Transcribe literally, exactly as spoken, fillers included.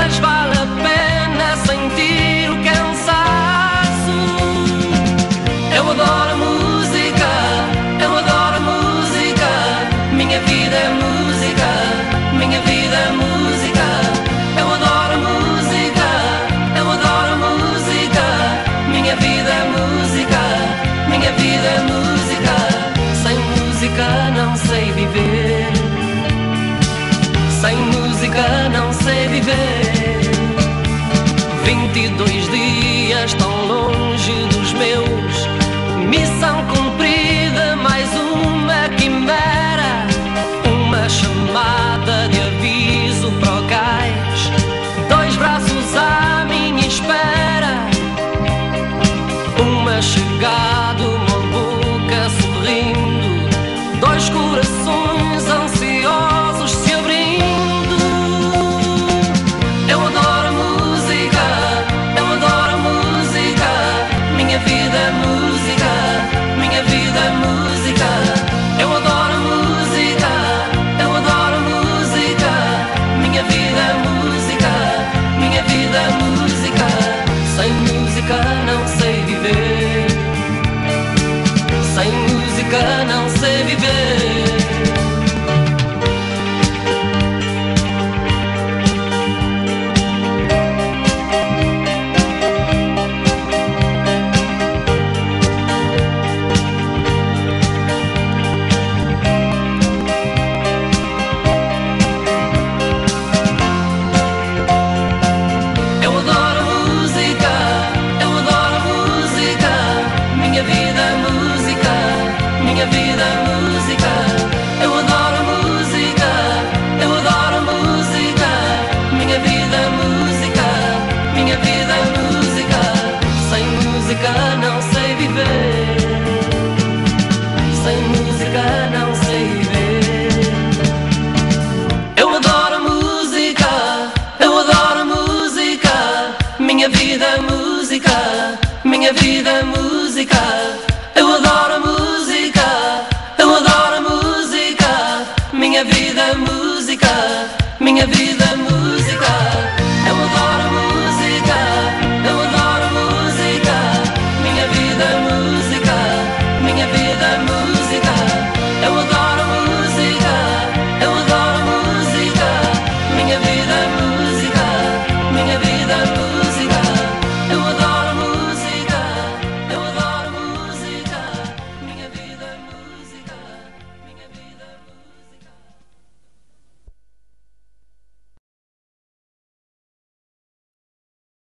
mas vale a pena sentir o cansaço. Eu adoro a música, eu adoro a música. Minha vida é música, minha vida é música. Eu adoro a música, eu adoro a música. Minha vida é música, minha vida é música. Sem música não sei viver, sem música não sei viver. Vinte e dois dias tão longe dos meus, missão cumprida, mais uma quimera. Uma chamada de aviso para o cais, dois braços à minha espera. Uma chegada, uma boca sorrindo, dois corações ansiosos se abrindo. Eu adoro a música, eu adoro a música. Minha vida é música, minha vida é música. Eu adoro a música, eu adoro a música. Minha vida é música, minha vida é música. Sem música não sei viver, sem música não sei viver. Minha vida é música, eu adoro a música, eu adoro a música. Minha vida é música, minha vida é música. Sem música não sei viver, sem música não sei viver. Eu adoro a música, eu adoro a música. Minha vida é música, minha vida é música. Eu adoro a música, eu adoro a música. Minha vida é música, minha vida é música.